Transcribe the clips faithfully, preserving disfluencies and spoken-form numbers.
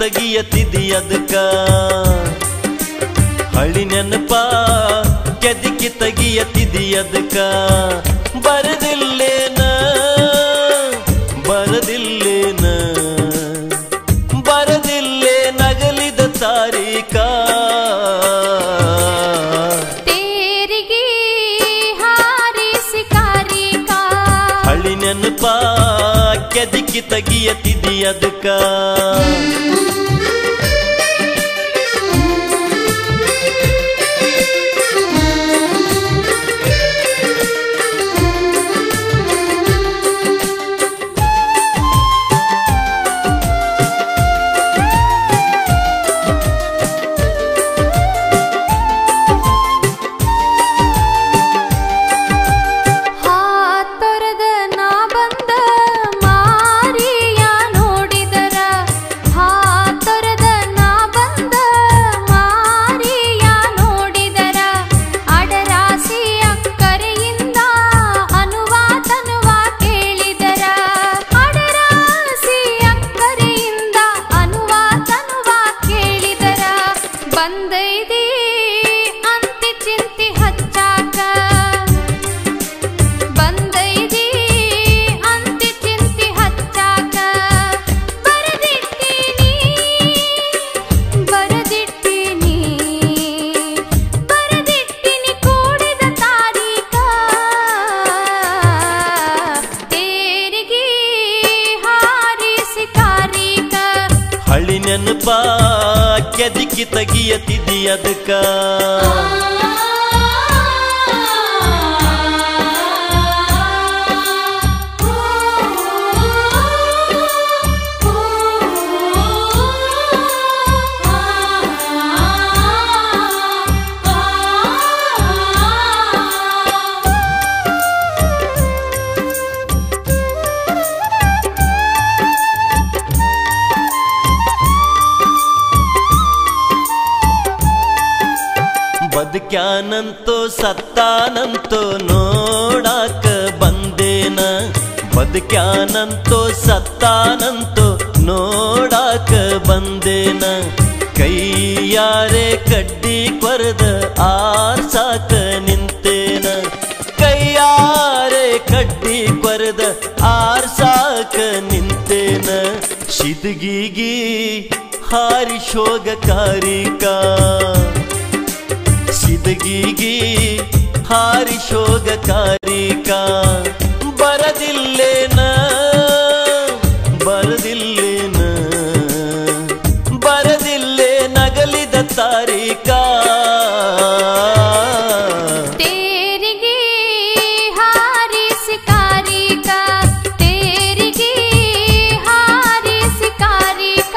ತೆಗಿಯತಿದಿ ಅದಕ್ಕ ಹಳಿ ನೆನಪ ಕೆದಿಕಿ ತೆಗಿಯತಿದಿ ಅದಕ್ಕ ಬರದಿಲ್ಲೇನ ಬರದಿಲ್ಲೇನ ಬರದಿಲ್ಲೇ ನಗಲಿದ ತಾರೀಕ ತೇರಿಗೆ ಹಾರಿಸಿ ಕಾರಿಕ ಹಳಿ ನೆನಪ ಕೆದಿಕಿ ತೆಗಿಯತಿದಿ ಅದಕ್ಕ ಹಳಿ ನೆನಪ ಕೆದಿಕಿ ತೆಗಿಯತಿದಿ ಅದಕ್ಕ ಬದುಕ್ಯಾನಂತೋ ಸತ್ತಾನಂತೋ ನೋಡಾಕ ಬಂದೇನ ಬದುಕ್ಯಾನಂತೋ ಸತ್ತಾನಂತೋ ನೋಡಾಕ ಬಂದೇನ ಕೈಯಾರೆ ಕಡ್ಡಿ ಕೊರೆದ ಆರ್ಸಾಕ ನಿಂತೇನ ಕೈಯಾರೆ ಕಡ್ಡಿ ಕೊರೆದ ಆರ್ಸಾಕ ನಿಂತೇನ ಶಿದ್ಗಿಗಿ ಹಾರಿಶೋಗ ಕಾರಿಕ ಸಿದಗಿಗಿ ಹಾರಿಶೋಗ ಕಾರಿಕ ಬರದಿಲ್ಲೇನ ಬರದಿಲ್ಲೇನ ಬರದಿಲ್ಲೇ ನಗಲಿದ ತಾರೀಕ ತೇರಿಗೆ ಹಾರಿಸಿ ಕಾರಿಕ ತೇರಿಗೆ ಹಾರಿಸಿ ಕಾರಿಕ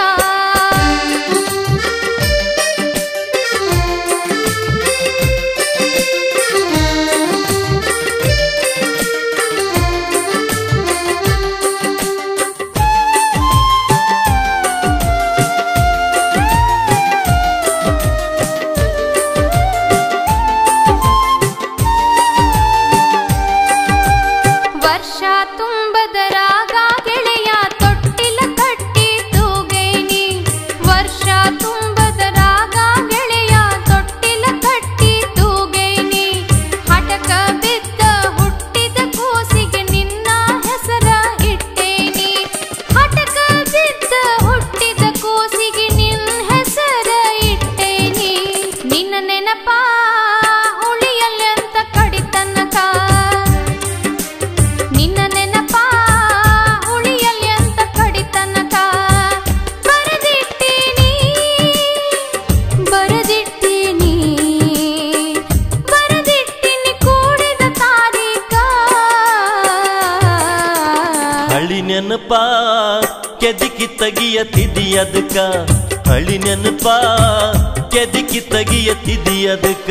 ಹಳಿ ನೆನಪ ಕೆದಿಕಿ ತೆಗಿಯತಿದಿ ಅದಕ್ಕ ಹಳಿ ನೆನಪ ಕೆದಿಕಿ ತೆಗಿಯತಿದಿ ಅದಕ್ಕ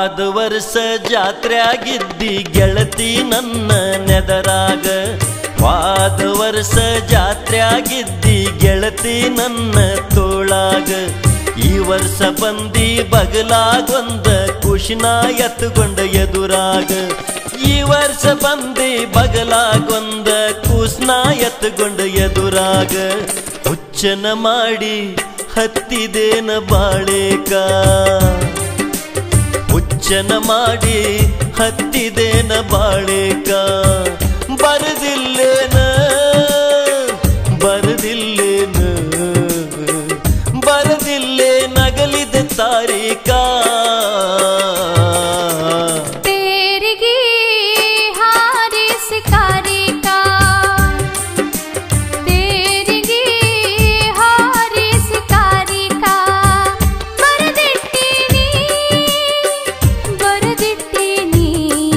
ವಾದ ವರ್ಷ ಜಾತ್ರೆಯಾಗಿದ್ದಿ ಗೆಳತಿ ನನ್ನ ನೆದರಾಗ ವಾದ ವರ್ಷ ಜಾತ್ರೆಯಾಗಿದ್ದಿ ಗೆಳತಿ ನನ್ನ ತೋಳಾಗ ಈ ವರ್ಷ ಬಂದಿ ಬಗಲಾಗೊಂದ ಕುಶಿನ ಎತ್ತುಕೊಂಡ ಎದುರಾಗ ಈ ವರ್ಷ ಬಂದಿ ಬಗಲಾಗೊಂದ ಕುಸ್ನ ಎತ್ತುಕೊಂಡ ಎದುರಾಗ ಹುಚ್ಚನ ಮಾಡಿ ಹತ್ತಿದೇನ ಬಾಳೇಕ ಹುಚ್ಚನ ಮಾಡಿ ಹತ್ತಿದೇನ ಬಾಳೇಕ ಬರದಿಲ್ಲೇನ ಬರದಿಲ್ಲೇನ ಬರದಿಲ್ಲೇ ನಗಲಿದ ತಾರೀಕ तेरी हारी शिकारी का तेरी हारी शिकारी का बरदिट्टीनी बरदिट्टीनी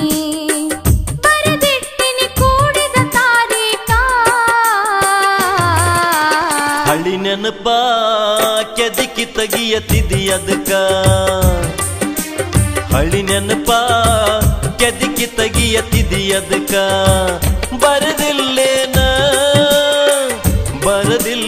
बरदिट्टीनी ಕೂಡಿದ ತಾರೀಕ ಹಳ್ಳಿ ನೆನಪ ಕೆದಕಿ ತೆಗಿಯತಿದಿ ಅದಕ್ಕ ಹಳ್ಳಿ ನೆನಪ ಕೆದಕಿ ತೆಗಿಯತಿದಿ ಅದಕ್ಕ ಬರದಿಲ್ಲೇನ ಬರದಿಲ್ಲ